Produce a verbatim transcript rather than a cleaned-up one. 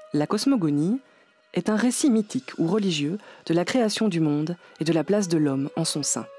La cosmogonie est un récit mythique ou religieux de la création du monde et de la place de l'homme en son sein.